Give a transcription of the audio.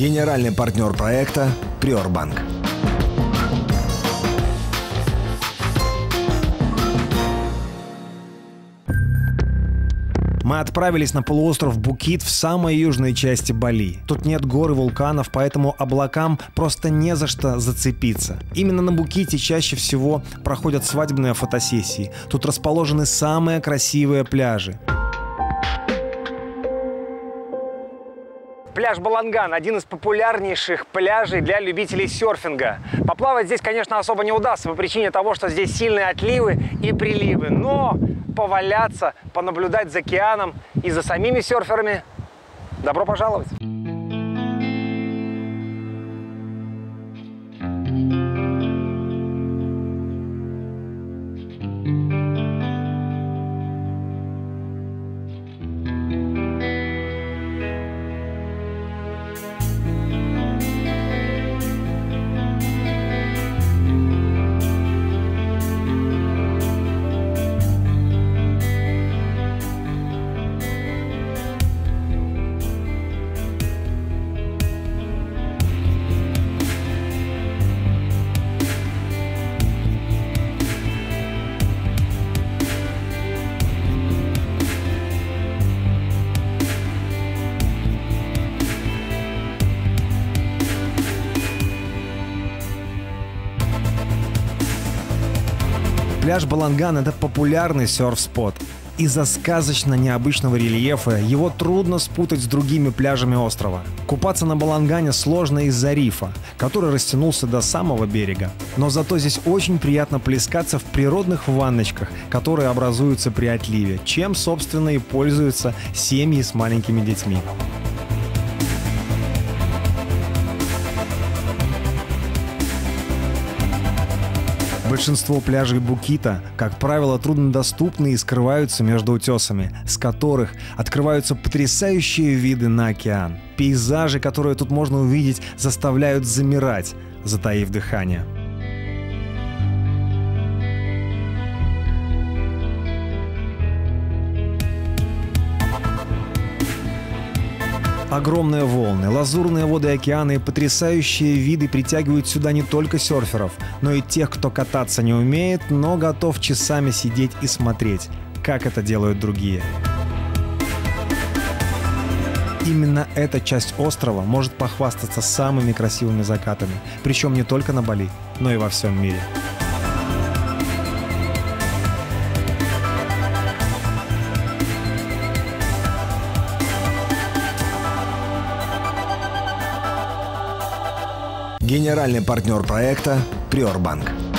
Генеральный партнер проекта «Приорбанк». Мы отправились на полуостров Букит в самой южной части Бали. Тут нет гор и вулканов, поэтому облакам просто не за что зацепиться. Именно на Буките чаще всего проходят свадебные фотосессии. Тут расположены самые красивые пляжи. Пляж Баланган – один из популярнейших пляжей для любителей серфинга. Поплавать здесь, конечно, особо не удастся по причине того, что здесь сильные отливы и приливы. Но поваляться, понаблюдать за океаном и за самими серферами – добро пожаловать! Пляж Баланган – это популярный серф-спот. Из-за сказочно необычного рельефа его трудно спутать с другими пляжами острова. Купаться на Балангане сложно из-за рифа, который растянулся до самого берега. Но зато здесь очень приятно плескаться в природных ванночках, которые образуются при отливе, чем, собственно, и пользуются семьи с маленькими детьми. Большинство пляжей Букита, как правило, труднодоступны и скрываются между утесами, с которых открываются потрясающие виды на океан. Пейзажи, которые тут можно увидеть, заставляют замирать, затаив дыхание. Огромные волны, лазурные воды океана и потрясающие виды притягивают сюда не только серферов, но и тех, кто кататься не умеет, но готов часами сидеть и смотреть, как это делают другие. Именно эта часть острова может похвастаться самыми красивыми закатами, причем не только на Бали, но и во всем мире. Генеральный партнер проекта «Приорбанк».